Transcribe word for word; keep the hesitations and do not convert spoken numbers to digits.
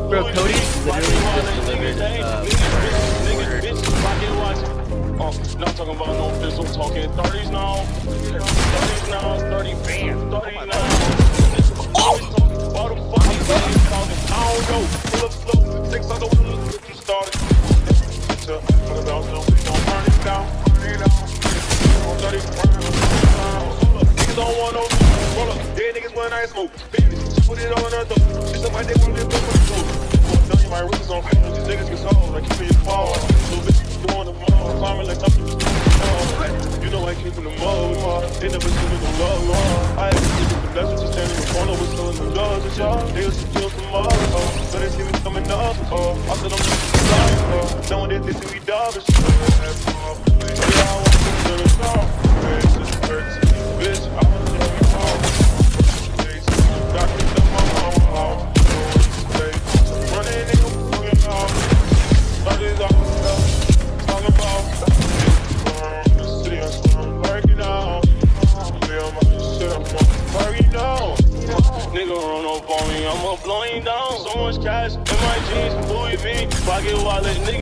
Bro, Cody literally just delivered uh, order. Uh, not talking about no pistol, talking thirties now. thirties now, thirty bands, thirty now. Oh! All the fucking things talking, I don't know. Pull up slow, six hundred when you started. Put it out, don't burn it down, burn it down. thirty rounds. Niggas don't want no roll up. Dead niggas when I smoke. She put it on her throat. She said my dick won't live up with the smoke. Tell you my wrist is on fire. These niggas get sold. I keep it fall. Little bitch doing the mall. Climbing like something. You know I came from the mall. They never seen me no love. I had to keep it. That's what you stand in the corner with selling them drugs and y'all. They was some kills from all. So they see me coming up. I said I'm just a liar. Knowing that they see me dog and shit. Yeah, I want to do the song. Bitch, I was in the car. Got me to my mama house. Running in the fucking house. Started off with stuff. Talking about the city, I'm still working out. Yeah, my shit, I'm working out. Nigga run up on me, I'ma blow him down. So much cash in my jeans, Louis V, pocket wallet, nigga.